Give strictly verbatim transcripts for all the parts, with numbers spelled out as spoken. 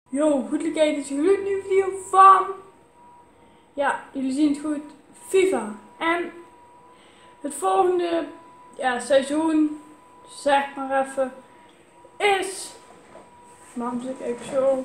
Yo, goed kijken, dit is een nieuwe video van, ja, jullie zien het goed, FIFA. En het volgende, ja, seizoen, zeg maar even, is, waarom zeg ik even zo,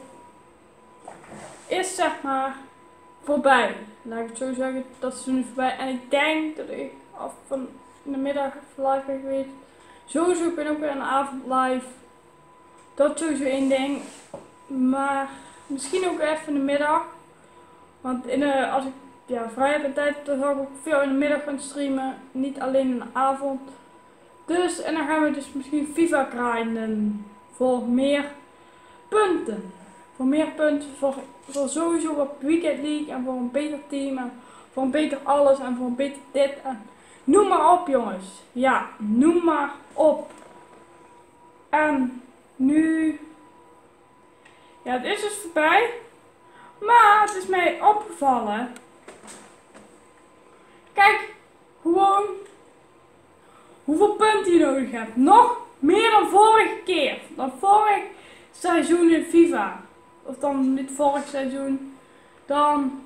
is zeg maar voorbij. Laat ik het zo zeggen, dat seizoen is voorbij. En ik denk dat ik af van in de middag live ben geweest. Sowieso, ik ben ook weer aan de avond live. Dat is sowieso één ding. Maar misschien ook even in de middag. Want in de, als ik ja, vrij heb en tijd, dan zal ik ook veel in de middag gaan streamen. Niet alleen in de avond. Dus, en dan gaan we dus misschien FIFA grinden. Voor meer punten. Voor meer punten, voor, voor sowieso op Weekend League. En voor een beter team. En voor een beter alles. En voor een beter dit. En noem maar op, jongens. Ja, noem maar op. En nu... Ja, het is dus voorbij. Maar het is mij opgevallen. Kijk, gewoon hoeveel punten je nodig hebt. Nog meer dan vorige keer. Dan vorig seizoen in FIFA. Of dan niet vorig seizoen. Dan...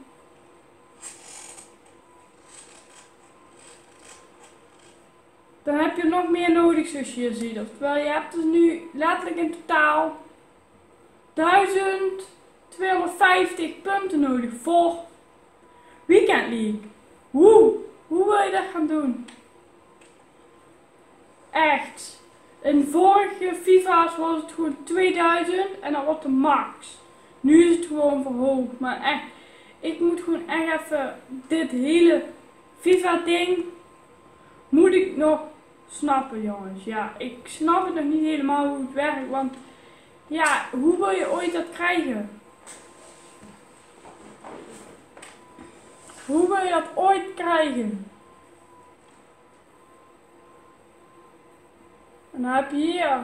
Dan heb je nog meer nodig, zoals je hier ziet. Oftewel, je hebt dus nu letterlijk in totaal duizend tweehonderdvijftig punten nodig voor Weekend League. Hoe? Hoe wil je dat gaan doen? Echt. In vorige FIFA's was het gewoon tweeduizend en dan op de max. Nu is het gewoon verhoogd. Maar echt, ik moet gewoon echt even dit hele FIFA ding moet ik nog snappen, jongens. Ja, ik snap het nog niet helemaal hoe het werkt, want ja, hoe wil je ooit dat krijgen? Hoe wil je dat ooit krijgen? En dan heb je hier.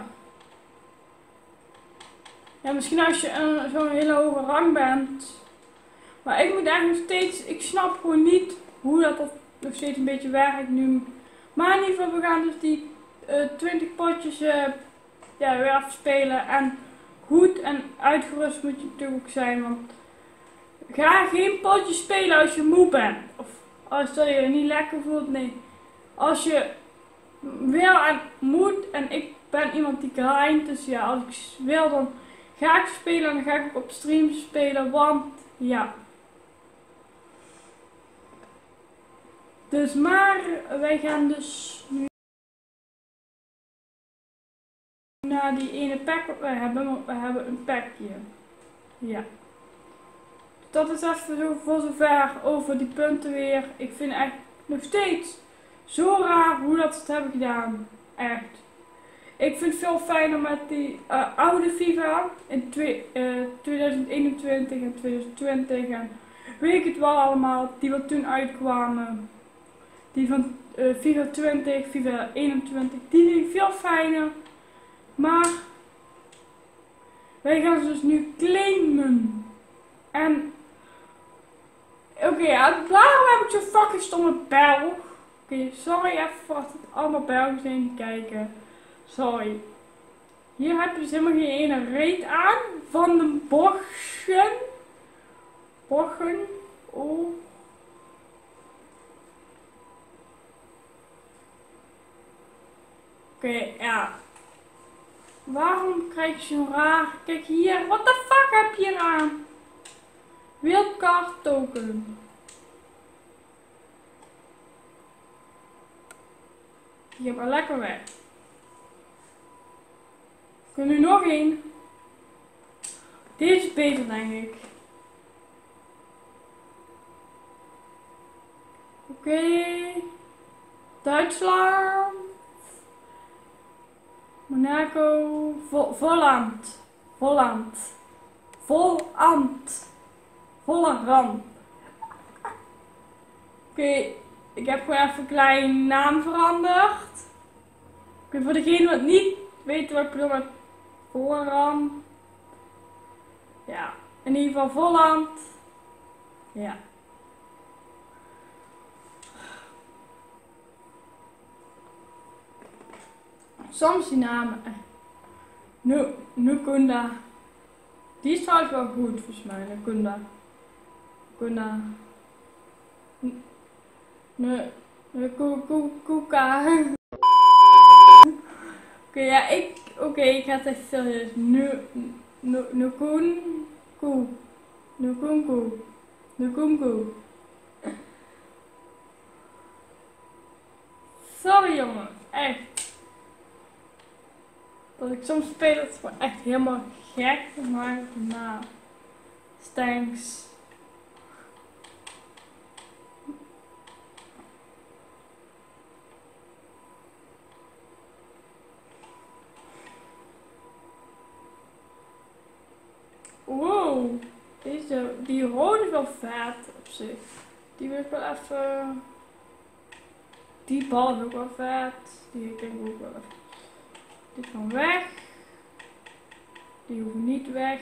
Ja, misschien als je zo'n hele hoge rang bent. Maar ik moet eigenlijk nog steeds, ik snap gewoon niet hoe dat nog steeds een beetje werkt nu. Maar in ieder geval, we gaan dus die uh, twintig potjes uh, ja, weer afspelen. En goed en uitgerust moet je natuurlijk ook zijn. Want ga geen potjes spelen als je moe bent. Of als je je niet lekker voelt. Nee. Als je wil en moet. En ik ben iemand die grindt. Dus ja, als ik wil dan ga ik spelen. En dan ga ik ook op stream spelen. Want ja. Dus maar wij gaan dus nu naar die ene pack wat we hebben. Want we hebben een packje. Ja. Dat is even zo voor zover over die punten weer. Ik vind het echt nog steeds zo raar hoe dat ze het hebben gedaan. Echt. Ik vind het veel fijner met die uh, oude FIFA in twee, uh, tweeduizend eenentwintig en tweeduizend twintig en weet ik het wel allemaal. Die wat toen uitkwamen. Die van uh, FIFA twintig, FIFA eenentwintig. Die vind ik veel fijner. Maar wij gaan ze dus nu claimen. En oké, okay, ja, waarom heb ik zo'n fucking stomme Belg? Oké, okay, sorry even voor het allemaal Belgen zijn die kijken. Sorry. Hier heb je dus helemaal geen ene reet aan. Van de bochten. Bochten. Oh. Oké, okay, ja. Waarom krijg je zo'n raar... Kijk hier, what the fuck heb je hier aan? Wildcard token. Die heb maar lekker weg. Ik wil nu nog één. Deze is beter, denk ik. Oké. Okay. Duitsland. Monaco. Vo Volland. Volland. Voland. Volle ram. Oké, okay, ik heb gewoon even een klein naam veranderd. Okay, voor degene wat niet weet wat ik bedoel met volle ram. Ja, in ieder geval Volland. Ja. Soms die namen. Nu, Nukunda. Die is trouwens wel goed volgens mij. De Kunda. Kunda. Nee. De Kuka. Oké, ja, ik. Oké, okay, ik ga het even serieus. Nu. Nu. Nu. Koen. Koe. Nu. Koen. Koe. Nu. Koen. Koe. Sorry jongen. Echt. Dat ik soms speel, het is gewoon echt helemaal gek. Maar nou. Thanks. Wow. Deze, die rode is wel vet op zich. Die wil ik wel even. Die bal is ook wel vet. Die ik denk ook wel even. Dit kan weg. Die hoeft niet weg.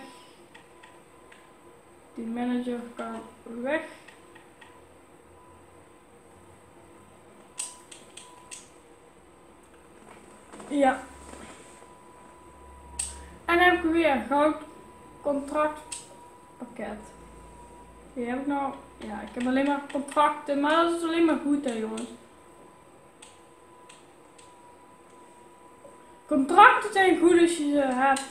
Die manager kan weg. Ja. En dan heb ik weer goud contractpakket. Die heb ik nou. Ja, ik heb alleen maar contracten, maar dat is alleen maar goed hè jongens. Contracten zijn goed als je ze hebt.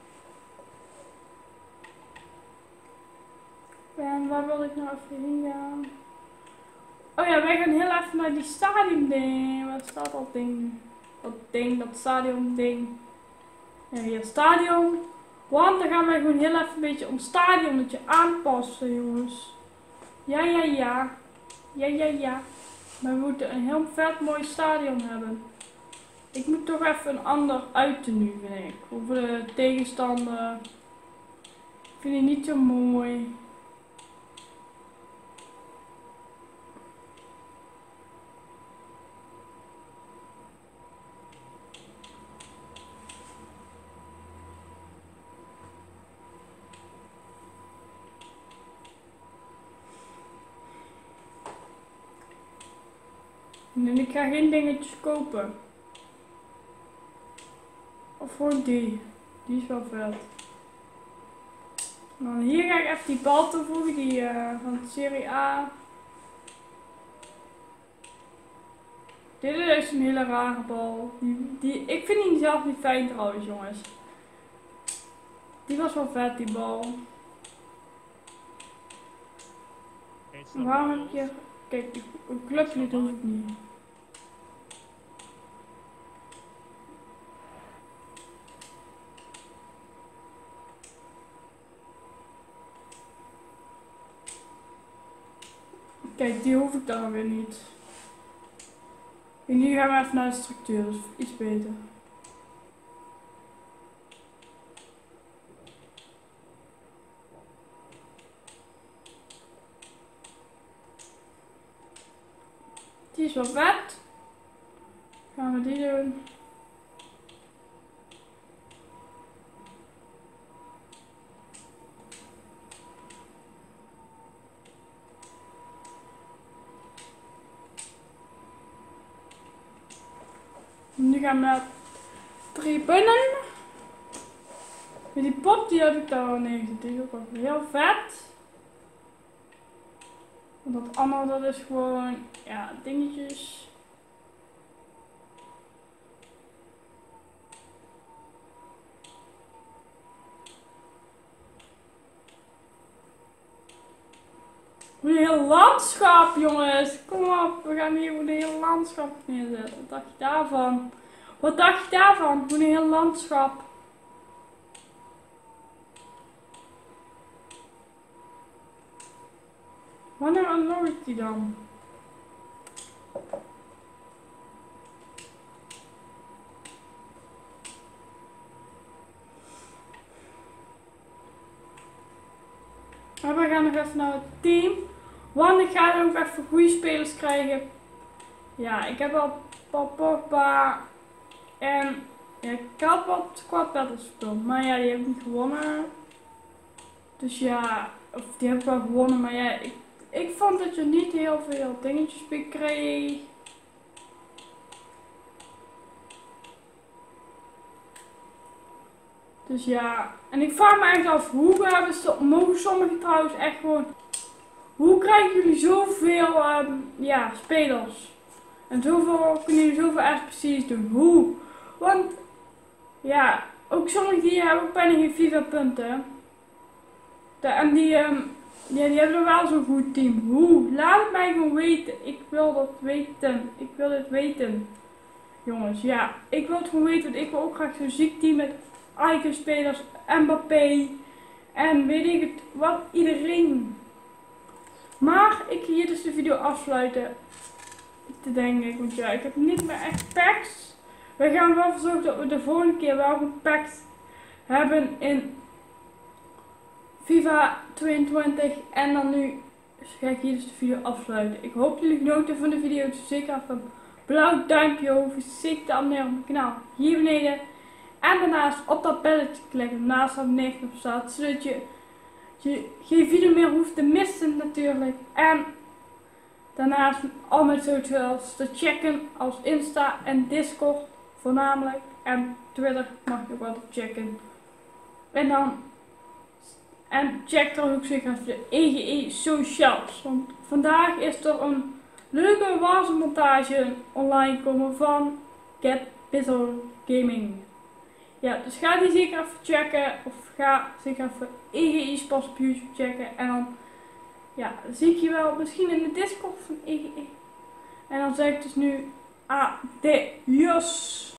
En waar wil ik nou even heen gaan? Oh ja, wij gaan heel even naar die stadion ding. Waar staat dat ding? Dat ding, dat stadion ding. Ja, hier stadion. Want dan gaan wij gewoon heel even een beetje ons stadionnetje aanpassen, jongens. Ja, ja, ja. Ja, ja, ja. Maar we moeten een heel vet mooi stadion hebben. Ik moet toch even een ander uiternu, vind ik. Voor de tegenstander. Ik vind die niet zo mooi. En ik ga geen dingetjes kopen. Of gewoon die. Die is wel vet. Dan hier ga ik even die bal toevoegen. Die uh, van de Serie A. Dit is een hele rare bal. Die, die, ik vind die zelf niet fijn trouwens jongens. Die was wel vet die bal. Waarom heb je... Kijk, een clubje doe ik niet. Kijk, die hoef ik dan weer niet. En nu gaan we even naar de structuur, dus iets beter. Die is wel vet. Gaan we die doen. Nu gaan we naar drie binnen. Die pop die heb ik daar neergezet. Die is ook wel heel vet. Want dat andere dat is gewoon, ja, dingetjes. Een heel landschap, jongens. Kom op, we gaan hier een heel landschap neerzetten. Wat dacht je daarvan? Wat dacht je daarvan? Een heel landschap. Wanneer unlock ik die dan? Maar we gaan nog even naar het team. Want ik ga ook even goede spelers krijgen. Ja, ik heb al Pogba en ja, ik had wat squad battles gespeeld. Maar ja, die heb ik niet gewonnen. Dus ja, of die heb ik wel gewonnen. Maar ja, ik, ik vond dat je niet heel veel dingetjes meer kreeg. Dus ja, en ik vraag me echt af, hoe hebben ze, mogen sommigen trouwens echt gewoon, hoe krijgen jullie zoveel um, ja, spelers? En zoveel, kunnen jullie zoveel S P C's doen? Hoe? Want, ja, ook sommigen die hebben ook bijna geen FIFA punten. De, en die, um, ja, die hebben wel zo'n goed team. Hoe? Laat het mij gewoon weten. Ik wil dat weten. Ik wil het weten. Jongens, ja. Ik wil het gewoon weten, want ik wil ook graag zo'n ziek team met icon-spelers, Mbappé en weet ik het, wat, iedereen. Maar ik ga hier dus de video afsluiten. Te denken, want ja, ik heb niet meer echt packs. We gaan wel verzorgen dat we de volgende keer wel een packs hebben in FIFA tweeëntwintig. En dan nu ga ik hier dus de video afsluiten. Ik hoop dat jullie genoten van de video. Dus zeker even een blauw duimpje over. Zeker te abonneren op mijn kanaal hier beneden. En daarnaast op dat belletje klikken naast dat negen op staat. Zodat je, je geen video meer hoeft te missen natuurlijk. En daarnaast al mijn socials te checken als Insta en Discord voornamelijk. En Twitter mag je ook wel checken. En dan en check dan ook zeker even de E G E socials. Want vandaag is er een leuke wazenmontage online komen van Get Bizzle Gaming. Ja, dus ga die zeker even checken. Of ga zeker even E G E Sports op YouTube checken. En dan ja, zie ik je wel misschien in de Discord van E G E. En dan zeg ik dus nu adios.